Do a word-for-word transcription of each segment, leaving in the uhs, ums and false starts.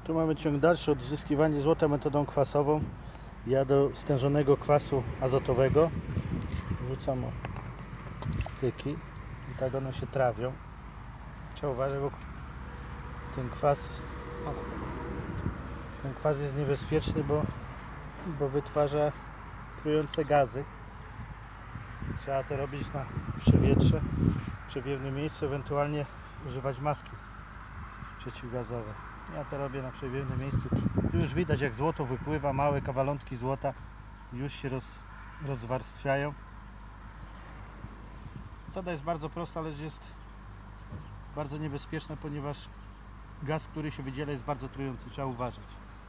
Tu mamy ciąg dalszy, odzyskiwanie złota metodą kwasową. Ja do stężonego kwasu azotowego wrzucam styki i tak one się trawią. Trzeba uważać, bo ten kwas ten kwas jest niebezpieczny, bo, bo wytwarza trujące gazy. Trzeba to robić na przewietrze, przewiewnym miejscu, ewentualnie używać maski przeciwgazowe. Ja to robię na przewiewnym miejscu. Tu już widać, jak złoto wypływa, małe kawalątki złota już się roz, rozwarstwiają. Metoda jest bardzo prosta, ale jest bardzo niebezpieczna, ponieważ gaz, który się wydziela, jest bardzo trujący. Trzeba uważać.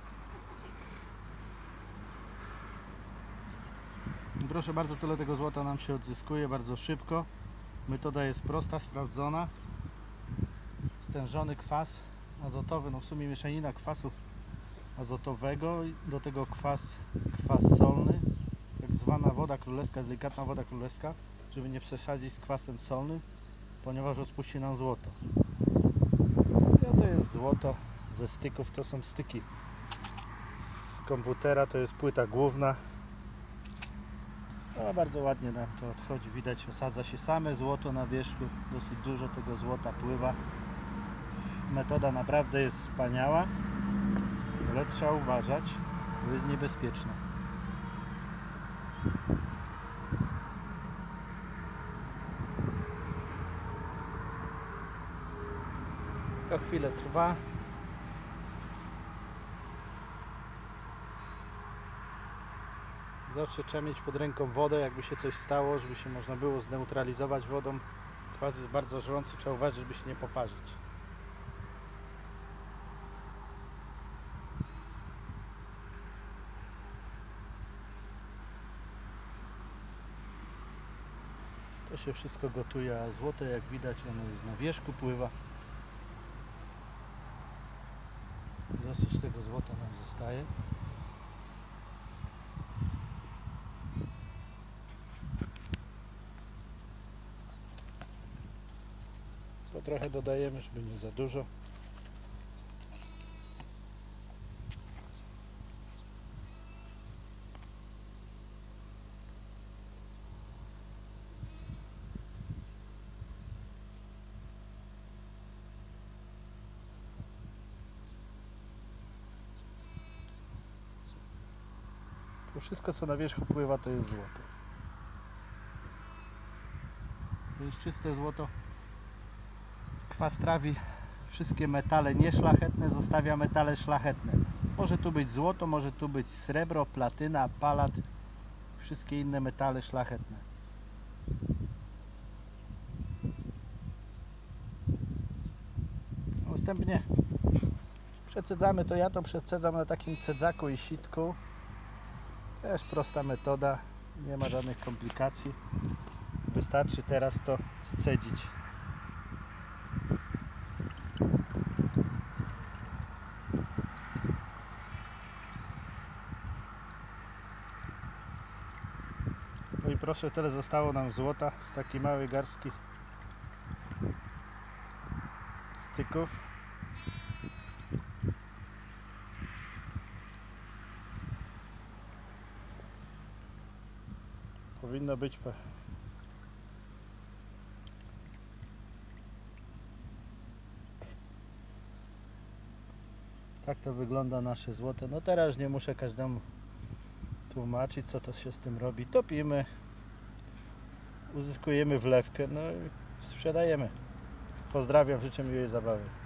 Proszę bardzo, tyle tego złota nam się odzyskuje bardzo szybko. Metoda jest prosta, sprawdzona. Stężony kwas azotowy, no w sumie mieszanina kwasu azotowego, do tego kwas, kwas solny, tak zwana woda królewska, delikatna woda królewska, żeby nie przesadzić z kwasem solnym, ponieważ rozpuści nam złoto. No to jest złoto ze styków, to są styki z komputera, to jest płyta główna. No, bardzo ładnie nam to odchodzi, widać, osadza się same złoto na wierzchu, dosyć dużo tego złota pływa. Metoda naprawdę jest wspaniała, ale trzeba uważać, bo jest niebezpieczna. To chwilę trwa. Zawsze trzeba mieć pod ręką wodę, jakby się coś stało, żeby się można było zneutralizować wodą. Kwas jest bardzo żrący, trzeba uważać, żeby się nie poparzyć. To się wszystko gotuje, a złoto, jak widać, ono już na wierzchu pływa. Dosyć tego złota nam zostaje. To trochę dodajemy, żeby nie za dużo. To wszystko, co na wierzchu pływa, to jest złoto. To jest czyste złoto. Kwas trawi wszystkie metale nieszlachetne, zostawia metale szlachetne. Może tu być złoto, może tu być srebro, platyna, palat, wszystkie inne metale szlachetne. Następnie przecedzamy to, ja to przecedzam na takim cedzaku i sitku. Też prosta metoda, nie ma żadnych komplikacji. Wystarczy teraz to scedzić. No i proszę, tyle zostało nam złota z takiej małej garstki styków. Powinno być tak to wygląda nasze złoto. No teraz już nie muszę każdemu tłumaczyć, co to się z tym robi. Topimy, uzyskujemy wlewkę, no i sprzedajemy. Pozdrawiam, życzę miłej zabawy.